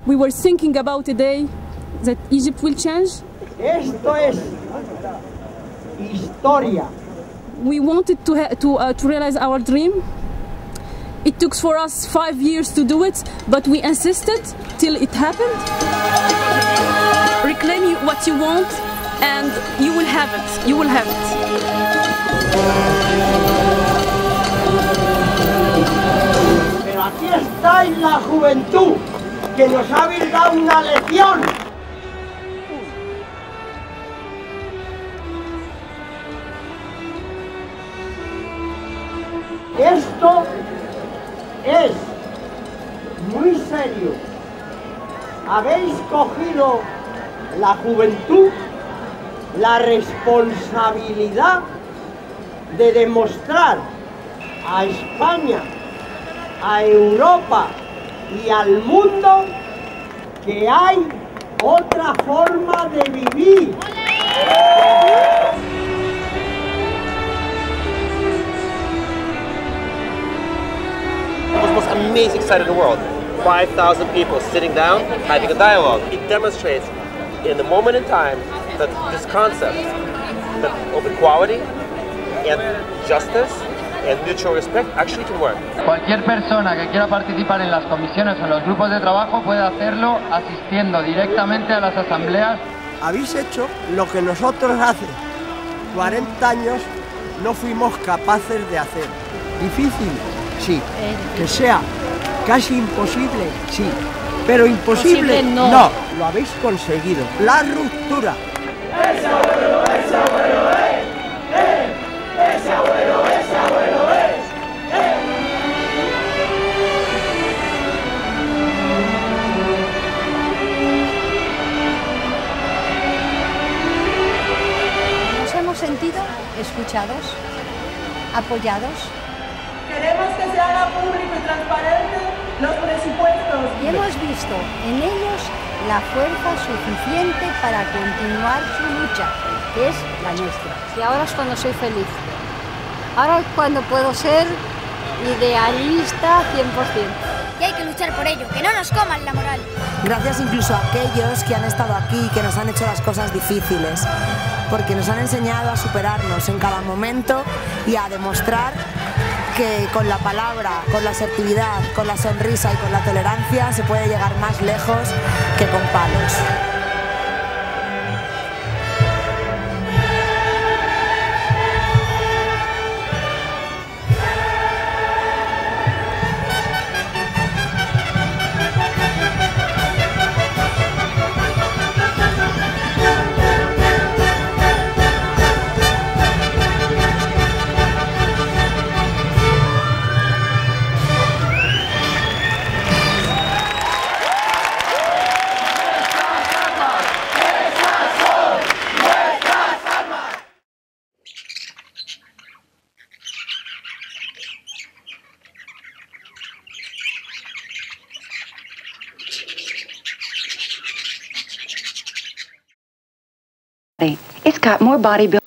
We were thinking about a day that Egypt will change. Esto es historia. We wanted to realize our dream. It took for us 5 years to do it, but we insisted till it happened. Reclaim what you want and you will have it. You will have it. Pero aquí estáis la juventud que nos habéis dado una lección. Esto es muy serio. Habéis cogido la juventud la responsabilidad de demostrar a España, a Europa y al mundo que hay otra forma de vivir. It was the most amazing sight in the world. 5,000 people sitting down, having a dialogue. It demonstrates in the moment in time that this concept of equality and justice and mutual respect actually can work. Cualquier persona que quiera participar en las comisiones o en los grupos de trabajo puede hacerlo asistiendo directamente a las asambleas. Habéis hecho lo que nosotros hace 40 años no fuimos capaces de hacer. Difícil, sí. Que sea casi imposible, sí. Pero imposible, no. Lo habéis conseguido. La ruptura. ¡Ese abuelo, ese abuelo, ese abuelo, ese abuelo, Nos hemos sentido escuchados, apoyados. Queremos que se haga público y transparente los presupuestos. Y hemos visto en ellos la fuerza suficiente para continuar su lucha, que es la nuestra. Y ahora es cuando soy feliz. Ahora es cuando puedo ser idealista 100%. Y hay que luchar por ello, que no nos coman la moral. Gracias incluso a aquellos que han estado aquí, que nos han hecho las cosas difíciles, porque nos han enseñado a superarnos en cada momento y a demostrar que con la palabra, con la asertividad, con la sonrisa y con la tolerancia se puede llegar más lejos que con palos. It's got more body building.